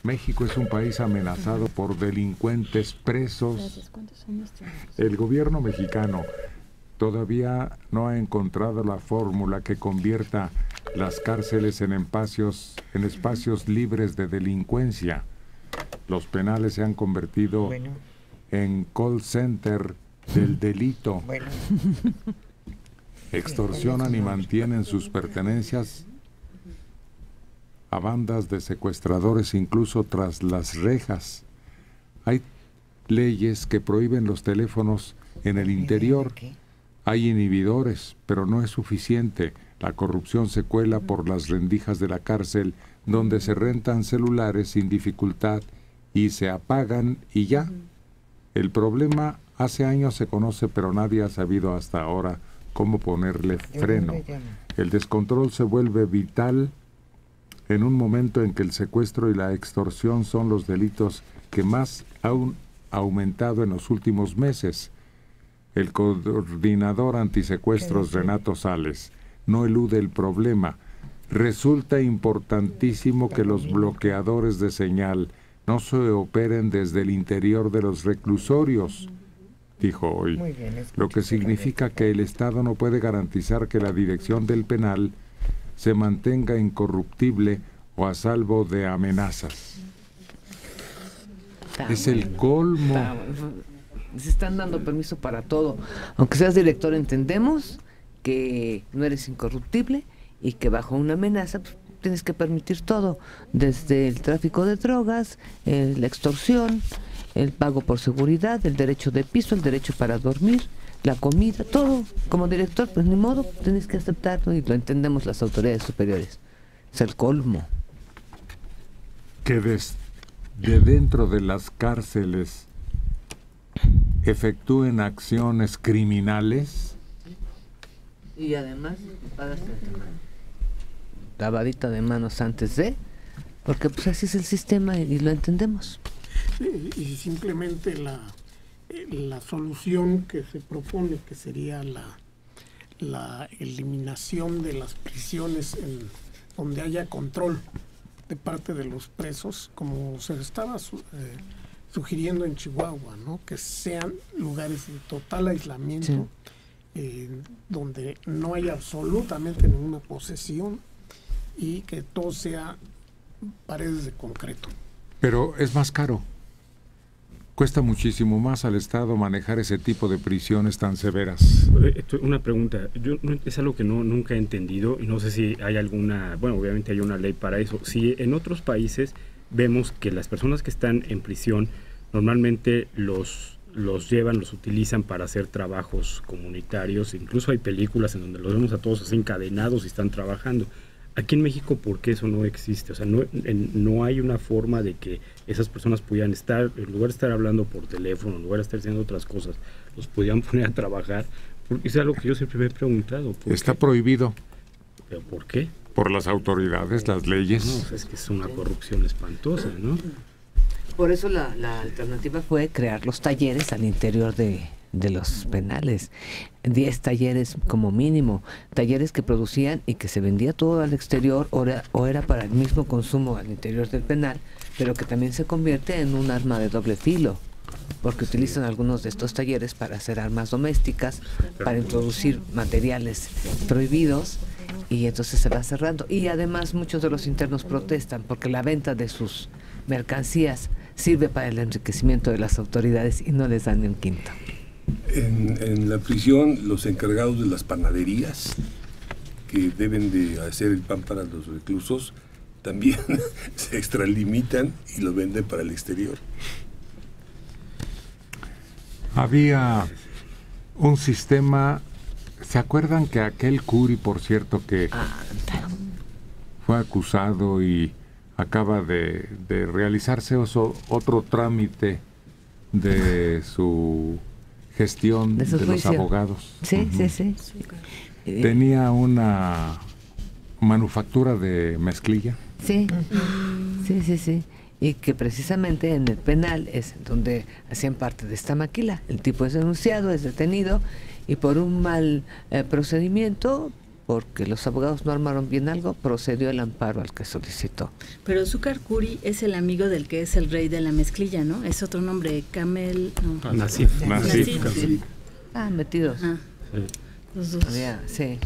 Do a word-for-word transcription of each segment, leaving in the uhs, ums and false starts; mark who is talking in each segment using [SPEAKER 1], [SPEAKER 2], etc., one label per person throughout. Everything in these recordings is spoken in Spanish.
[SPEAKER 1] México es un país amenazado por delincuentes presos. El gobierno mexicano todavía no ha encontrado la fórmula que convierta las cárceles en espacios, en espacios libres de delincuencia. Los penales se han convertido bueno. en call center del delito. Bueno. Extorsionan y mantienen sus pertenencias a bandas de secuestradores incluso tras las rejas. Hay leyes que prohíben los teléfonos en el interior. Hay inhibidores, pero no es suficiente. La corrupción se cuela por las rendijas de la cárcel, donde se rentan celulares sin dificultad y se apagan y ya. El problema hace años se conoce, pero nadie ha sabido hasta ahora cómo ponerle freno. El descontrol se vuelve vital en un momento en que el secuestro y la extorsión son los delitos que más han aumentado en los últimos meses. El coordinador antisecuestros Renato Sales no elude el problema. Resulta importantísimo que los bloqueadores de señal no se operen desde el interior de los reclusorios, dijo hoy, lo que significa que el Estado no puede garantizar que la dirección del penal se mantenga incorruptible o a salvo de amenazas. Está es bueno, el colmo.
[SPEAKER 2] Está, se están dando permiso para todo. Aunque seas director, entendemos que no eres incorruptible y que bajo una amenaza pues, tienes que permitir todo, desde el tráfico de drogas, eh, la extorsión, el pago por seguridad, el derecho de piso, el derecho para dormir, la comida, todo. Como director, pues ni modo, tienes que aceptarlo y lo entendemos las autoridades superiores. Es el colmo.
[SPEAKER 1] Que desde de dentro de las cárceles efectúen acciones criminales.
[SPEAKER 2] Y además, lavadita de manos antes de, porque pues así es el sistema y lo entendemos.
[SPEAKER 3] Sí, y simplemente la, la solución que se propone, que sería la, la eliminación de las prisiones en donde haya control de parte de los presos, como se estaba su, eh, sugiriendo en Chihuahua, ¿no? Que sean lugares de total aislamiento, sí. eh, donde no haya absolutamente ninguna posesión y que todo sea paredes de concreto.
[SPEAKER 1] Pero es más caro. Cuesta muchísimo más al Estado manejar ese tipo de prisiones tan severas.
[SPEAKER 4] Una pregunta, yo no, es algo que no nunca he entendido y no sé si hay alguna, bueno, obviamente hay una ley para eso. Si en otros países vemos que las personas que están en prisión normalmente los, los llevan, los utilizan para hacer trabajos comunitarios, incluso hay películas en donde los vemos a todos así encadenados y están trabajando. Aquí en México, ¿por qué eso no existe? O sea, no, en, no hay una forma de que esas personas pudieran estar, en lugar de estar hablando por teléfono, en lugar de estar haciendo otras cosas, los pudieran poner a trabajar. Porque es algo que yo siempre me he preguntado.
[SPEAKER 1] Está qué? prohibido.
[SPEAKER 4] ¿Pero por qué?
[SPEAKER 1] Por las autoridades, las leyes.
[SPEAKER 4] No, o sea, es que es una corrupción espantosa, ¿no?
[SPEAKER 2] Por eso la, la alternativa fue crear los talleres al interior de... de los penales, diez talleres como mínimo, talleres que producían y que se vendía todo al exterior o era, o era para el mismo consumo al interior del penal, pero que también se convierte en un arma de doble filo, porque utilizan algunos de estos talleres para hacer armas domésticas, para introducir materiales prohibidos y entonces se va cerrando. Y además muchos de los internos protestan porque la venta de sus mercancías sirve para el enriquecimiento de las autoridades y no les dan ni un quinto.
[SPEAKER 5] En, en la prisión, los encargados de las panaderías que deben de hacer el pan para los reclusos también se extralimitan y lo venden para el exterior.
[SPEAKER 1] Había un sistema, ¿se acuerdan que aquel Curi, por cierto, que fue acusado y acaba de, de realizarse oso, otro trámite de su gestión de, de los abogados?
[SPEAKER 2] Sí, uh-huh. sí, sí, sí.
[SPEAKER 1] Tenía una manufactura de mezclilla.
[SPEAKER 2] Sí, sí, sí, sí. Y que precisamente en el penal es donde hacían parte de esta maquila. El tipo es denunciado, es detenido y por un mal eh, procedimiento porque los abogados no armaron bien algo, procedió el amparo al que solicitó.
[SPEAKER 6] Pero Zúcar Curi es el amigo del que es el rey de la mezclilla, ¿no? Es otro nombre, Camel... No.
[SPEAKER 4] Nasif.
[SPEAKER 1] Nasif.
[SPEAKER 6] Nasif.
[SPEAKER 2] Ah, metidos.
[SPEAKER 6] Ah,
[SPEAKER 4] Sí.
[SPEAKER 6] los dos.
[SPEAKER 2] Había- sí.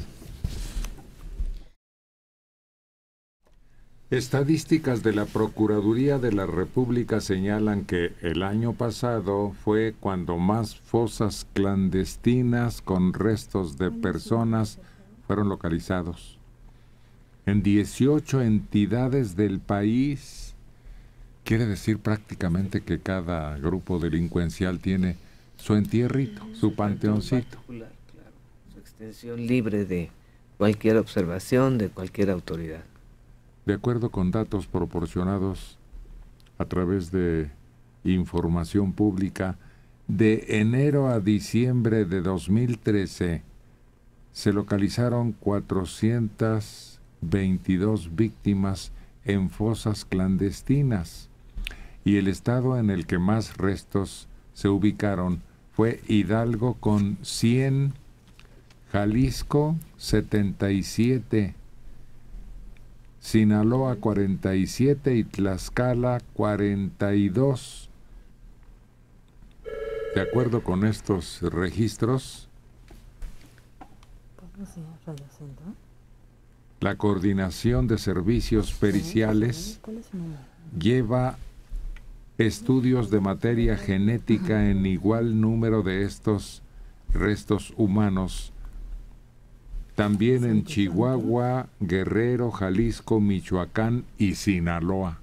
[SPEAKER 1] Estadísticas de la Procuraduría de la República señalan que el año pasado fue cuando más fosas clandestinas con restos de personas fueron localizados. En dieciocho entidades del país, quiere decir prácticamente que cada grupo delincuencial tiene su entierrito, su panteoncito.
[SPEAKER 2] Particular, claro. Su extensión libre de cualquier observación de cualquier autoridad.
[SPEAKER 1] De acuerdo con datos proporcionados a través de información pública, de enero a diciembre de dos mil trece se localizaron cuatrocientas veintidós víctimas en fosas clandestinas y el estado en el que más restos se ubicaron fue Hidalgo con cien, Jalisco setenta y siete, Sinaloa cuarenta y siete y Tlaxcala cuarenta y dos. De acuerdo con estos registros, la Coordinación de Servicios Periciales lleva estudios de materia genética en igual número de estos restos humanos, también en Chihuahua, Guerrero, Jalisco, Michoacán y Sinaloa.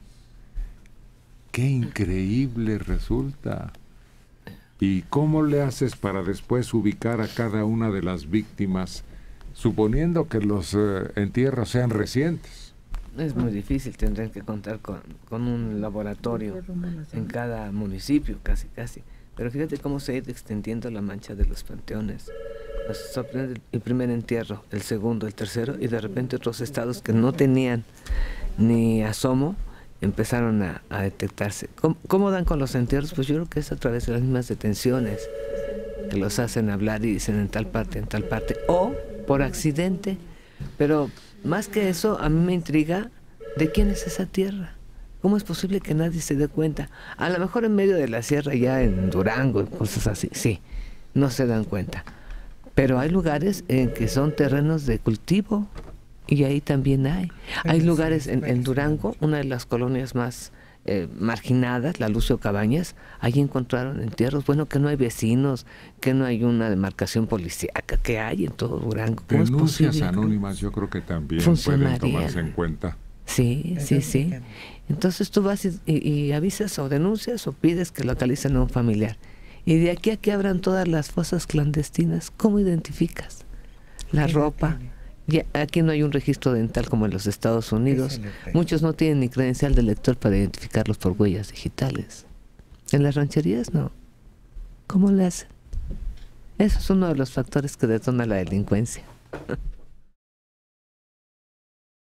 [SPEAKER 1] ¡Qué increíble resulta! ¿Y cómo le haces para después ubicar a cada una de las víctimas, suponiendo que los eh, entierros sean recientes?
[SPEAKER 2] Es muy difícil, tendrían que contar con, con un laboratorio en cada municipio, casi, casi. Pero fíjate cómo se ha ido extendiendo la mancha de los panteones. Nos sorprende el primer entierro, el segundo, el tercero, y de repente otros estados que no tenían ni asomo empezaron a, a detectarse. ¿Cómo, ¿Cómo dan con los entierros? Pues yo creo que es a través de las mismas detenciones que los hacen hablar y dicen en tal parte, en tal parte, o por accidente. Pero más que eso, a mí me intriga de quién es esa tierra. ¿Cómo es posible que nadie se dé cuenta? A lo mejor en medio de la sierra, ya en Durango, cosas así, sí, no se dan cuenta. Pero hay lugares en que son terrenos de cultivo y ahí también hay. Hay lugares en, en Durango, una de las colonias más eh, marginadas, la Lucio Cabañas, ahí encontraron entierros. Bueno, que no hay vecinos, que no hay una demarcación policíaca, que hay en todo Durango. ¿Cómo es
[SPEAKER 1] Denuncias
[SPEAKER 2] posible?
[SPEAKER 1] anónimas yo creo que también pueden
[SPEAKER 2] Funcionarían.
[SPEAKER 1] tomarse en cuenta.
[SPEAKER 2] Sí, sí, sí. Entonces tú vas y, y- y avisas o denuncias o pides que localicen a un familiar. Y de aquí a que abran todas las fosas clandestinas, ¿cómo identificas? La ropa. Ya, aquí no hay un registro dental como en los Estados Unidos. Muchos no tienen ni credencial de lector para identificarlos por huellas digitales. En las rancherías no. ¿Cómo le hacen? Eso es uno de los factores que detona la delincuencia.